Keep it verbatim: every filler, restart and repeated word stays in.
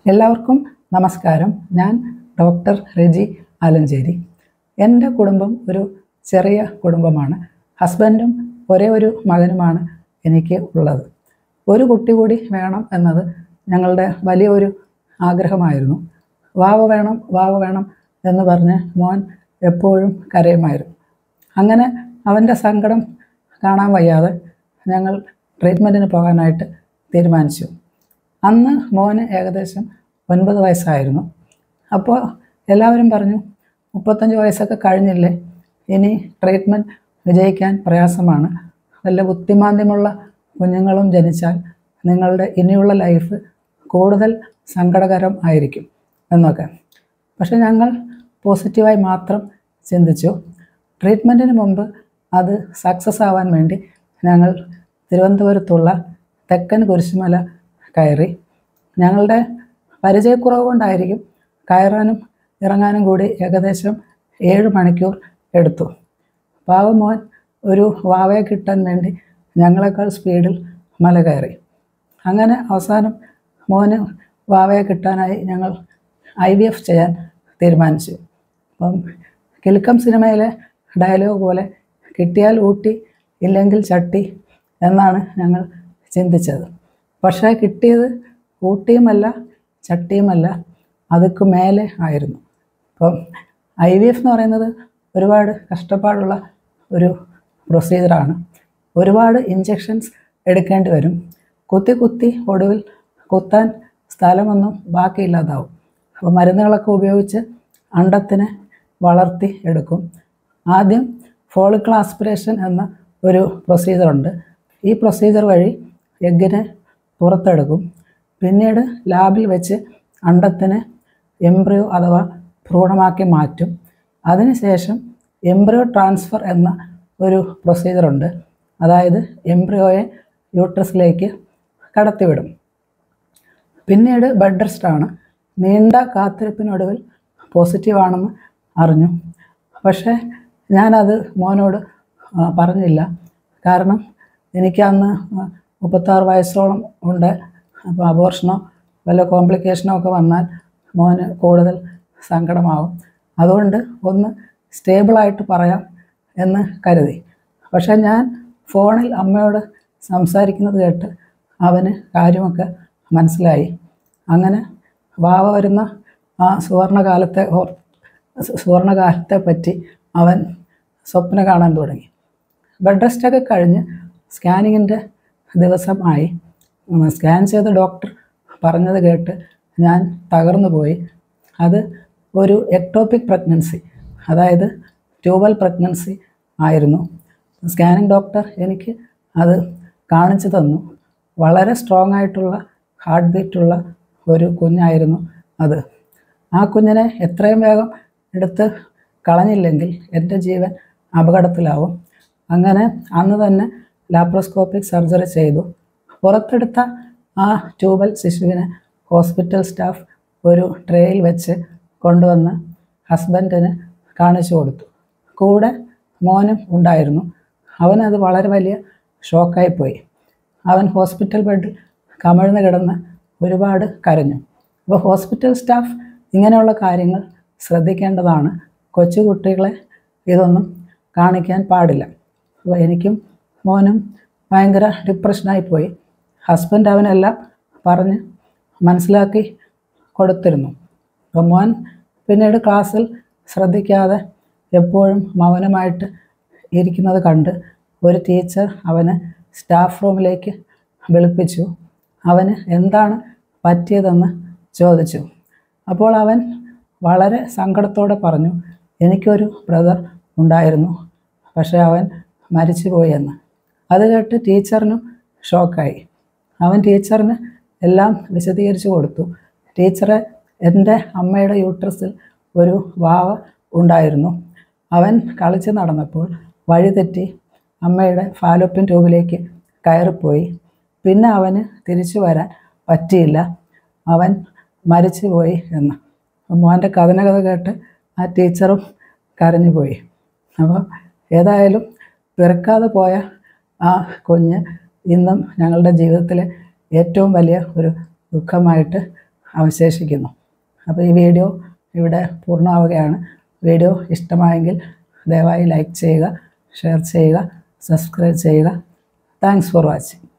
എല്ലാവർക്കും നമസ്കാരം. ഞാൻ ഡോക്ടർ റെജി ആലഞ്ചേരി. എൻ്റെ കുടുംബം ഒരു ചെറിയ കുടുംബമാണ്. ഹസ്ബൻഡും ഒരേ ഒരു മകനുമാണ് എനിക്ക് ഉള്ളത്. ഒരു കുട്ടി കൂടി വേണം എന്നത് ഞങ്ങളുടെ വലിയൊരു ആഗ്രഹമായിരുന്നു. വാവ വേണം വാവ വേണം എന്ന് പറഞ്ഞ് മോൻ എപ്പോഴും കരയുമായിരുന്നു. അങ്ങനെ അവൻ്റെ സങ്കടം കാണാൻ വയ്യാതെ ഞങ്ങൾ ട്രീറ്റ്മെൻറ്റിന് പോകാനായിട്ട് തീരുമാനിച്ചു. അന്ന് മോന് ഏകദേശം ഒൻപത് വയസ്സായിരുന്നു. അപ്പോൾ എല്ലാവരും പറഞ്ഞു, മുപ്പത്തഞ്ച് വയസ്സൊക്കെ കഴിഞ്ഞില്ലേ, ഇനി ട്രീറ്റ്മെൻറ്റ് വിജയിക്കാൻ പ്രയാസമാണ്, വല്ല ബുദ്ധിമാന്ദ്യമുള്ള കുഞ്ഞുങ്ങളും ജനിച്ചാൽ നിങ്ങളുടെ ഇനിയുള്ള ലൈഫ് കൂടുതൽ സങ്കടകരം ആയിരിക്കും എന്നൊക്കെ. പക്ഷെ ഞങ്ങൾ പോസിറ്റീവായി മാത്രം ചിന്തിച്ചു. ട്രീറ്റ്മെൻറ്റിന് മുമ്പ് അത് സക്സസ് ആവാൻ വേണ്ടി ഞങ്ങൾ തിരുവനന്തപുരത്തുള്ള തെക്കൻ കുരിശുമല കയറി. ഞങ്ങളുടെ പരിചയക്കുറവ് കൊണ്ടായിരിക്കും കയറാനും ഇറങ്ങാനും കൂടി ഏകദേശം ഏഴ് മണിക്കൂർ എടുത്തു. പാവമോൻ ഒരു വാവയെ കിട്ടാൻ വേണ്ടി ഞങ്ങളെക്കാൾ സ്പീഡിൽ മല കയറി. അങ്ങനെ അവസാനം മോന് വാവയെ കിട്ടാനായി ഞങ്ങൾ ഐ വി എഫ് ചെയ്യാൻ തീരുമാനിച്ചു. അപ്പം കിലുക്കം സിനിമയിലെ ഡയലോഗ് പോലെ കിട്ടിയാൽ ഊട്ടി ഇല്ലെങ്കിൽ ചട്ടി എന്നാണ് ഞങ്ങൾ ചിന്തിച്ചത്. പക്ഷേ കിട്ടിയത് ഊട്ടിയുമല്ല ചട്ടിയുമല്ല, അതൊക്കെ മേലെ ആയിരുന്നു. അപ്പം ഐ വി എഫ് എന്ന് പറയുന്നത് ഒരുപാട് കഷ്ടപ്പാടുള്ള ഒരു പ്രൊസീജിയറാണ്. ഒരുപാട് ഇഞ്ചെക്ഷൻസ് എടുക്കേണ്ടി വരും. കുത്തി കുത്തി ഒടുവിൽ കുത്താൻ സ്ഥലമൊന്നും ബാക്കിയില്ലാതാവും. അപ്പോൾ മരുന്നുകളൊക്കെ ഉപയോഗിച്ച് അണ്ടത്തിനെ വളർത്തി എടുക്കും. ആദ്യം ഫോളിക്കിൾ ആസ്പിറേഷൻ എന്ന ഒരു പ്രൊസീജിയറുണ്ട്. ഈ പ്രൊസീജിയർ വഴി എഗ്ഗിനെ പുറത്തെടുക്കും. പിന്നീട് ലാബിൽ വെച്ച് അണ്ടത്തിനെ എംബ്രിയോ അഥവാ ഭ്രൂണമാക്കി മാറ്റും. അതിനുശേഷം എംബ്രിയോ ട്രാൻസ്ഫർ എന്ന ഒരു പ്രൊസീജിയറുണ്ട്. അതായത് എംബ്രിയോയെ യൂട്രസിലേക്ക് കടത്തിവിടും. പിന്നീട് ബെഡ് റെസ്റ്റാണ്. നീണ്ട കാത്തിരിപ്പിനൊടുവിൽ പോസിറ്റീവാണെന്ന് അറിഞ്ഞു. പക്ഷേ ഞാനത് മോനോട് പറഞ്ഞില്ല. കാരണം എനിക്ക് അന്ന് മുപ്പത്താറ് വയസ്സോളം ഉണ്ട്. അപ്പോൾ അബോർഷനോ വല്ല കോംപ്ലിക്കേഷനോ ഒക്കെ വന്നാൽ മോന് കൂടുതൽ സങ്കടമാവും. അതുകൊണ്ട് ഒന്ന് സ്റ്റേബിളായിട്ട് പറയാം എന്ന് കരുതി. പക്ഷേ ഞാൻ ഫോണിൽ അമ്മയോട് സംസാരിക്കുന്നത് കേട്ട് അവന് കാര്യമൊക്കെ മനസ്സിലായി. അങ്ങനെ വാവ വരുന്ന ആ സുവർണകാലത്തെ ഓർ സുവർണകാലത്തെ പറ്റി അവൻ സ്വപ്നം കാണാൻ തുടങ്ങി. ബെഡ് റെസ്റ്റൊക്കെ കഴിഞ്ഞ് സ്കാനിങ്ങിൻ്റെ ദിവസമായി. സ്കാൻ ചെയ്ത ഡോക്ടർ പറഞ്ഞത് കേട്ട് ഞാൻ തകർന്നു പോയി. അത് ഒരു എക്ടോപിക് പ്രഗ്നൻസി, അതായത് ട്യൂബൽ പ്രഗ്നൻസി ആയിരുന്നു. സ്കാനിങ് ഡോക്ടർ എനിക്ക് അത് കാണിച്ചു തന്നു. വളരെ സ്ട്രോങ് ആയിട്ടുള്ള ഹാർട്ട് ബീറ്റുള്ള ഒരു കുഞ്ഞായിരുന്നു അത്. ആ കുഞ്ഞിനെ എത്രയും വേഗം എടുത്ത് കളഞ്ഞില്ലെങ്കിൽ എൻ്റെ ജീവൻ അപകടത്തിലാവും. അങ്ങനെ അന്ന് തന്നെ ലാപ്രോസ്കോപ്പിക് സർജറി ചെയ്തു. പുറത്തെടുത്ത ആ ട്യൂബൽ ശിശുവിനെ ഹോസ്പിറ്റൽ സ്റ്റാഫ് ഒരു ട്രേയിൽ വെച്ച് കൊണ്ടുവന്ന് ഹസ്ബൻഡിന് കാണിച്ചു കൊടുത്തു. കൂടെ മോനും ഉണ്ടായിരുന്നു. അവനത് വളരെ വലിയ ഷോക്കായിപ്പോയി. അവൻ ഹോസ്പിറ്റൽ ബെഡിൽ കമിഴ്ന്ന് കിടന്ന് ഒരുപാട് കരഞ്ഞു. അപ്പോൾ ഹോസ്പിറ്റൽ സ്റ്റാഫ് ഇങ്ങനെയുള്ള കാര്യങ്ങൾ ശ്രദ്ധിക്കേണ്ടതാണ്. കൊച്ചു കുട്ടികളെ ഇതൊന്നും കാണിക്കാൻ പാടില്ല. അപ്പോൾ എനിക്കും മോനും ഭയങ്കര ഡിപ്രഷനായിപ്പോയി. ഹസ്ബൻഡ് അവനെല്ലാം പറഞ്ഞ് മനസ്സിലാക്കി കൊടുത്തിരുന്നു. അപ്പോൾ മോൻ പിന്നീട് ക്ലാസ്സിൽ ശ്രദ്ധിക്കാതെ എപ്പോഴും മൗനമായിട്ട് ഇരിക്കുന്നത് കണ്ട് ഒരു ടീച്ചർ അവനെ സ്റ്റാഫ് റൂമിലേക്ക് വിളിപ്പിച്ചു. അവന് എന്താണ് പറ്റിയതെന്ന് ചോദിച്ചു. അപ്പോൾ അവൻ വളരെ സങ്കടത്തോടെ പറഞ്ഞു, എനിക്കൊരു ബ്രദർ ഉണ്ടായിരുന്നു, പക്ഷേ അവൻ മരിച്ചുപോയി എന്ന്. അത് കേട്ട് ടീച്ചറിനും ഷോക്കായി. അവൻ ടീച്ചറിന് എല്ലാം വിശദീകരിച്ചു കൊടുത്തു. ടീച്ചറെ, എൻ്റെ അമ്മയുടെ യൂട്രസിൽ ഒരു വാവ ഉണ്ടായിരുന്നു. അവൻ കളിച്ച് നടന്നപ്പോൾ വഴിതെറ്റി അമ്മയുടെ ഫാലോപ്പിൻ ട്യൂബിലേക്ക് കയറിപ്പോയി. പിന്നെ അവന് തിരിച്ചു വരാൻ പറ്റിയില്ല, അവൻ മരിച്ചുപോയി എന്ന്. മോൻ്റെ കഥനകഥ കേട്ട് ആ ടീച്ചറും കരഞ്ഞുപോയി. അപ്പോൾ ഏതായാലും പിറക്കാതെ പോയ ആ കുഞ്ഞ് ഇന്നും ഞങ്ങളുടെ ജീവിതത്തിലെ ഏറ്റവും വലിയ ഒരു ദുഃഖമായിട്ട് അവശേഷിക്കുന്നു. അപ്പോൾ ഈ വീഡിയോ ഇവിടെ പൂർണ്ണമാവുകയാണ്. വീഡിയോ ഇഷ്ടമായെങ്കിൽ ദയവായി ലൈക്ക് ചെയ്യുക, ഷെയർ ചെയ്യുക, സബ്സ്ക്രൈബ് ചെയ്യുക. Thanks for watching.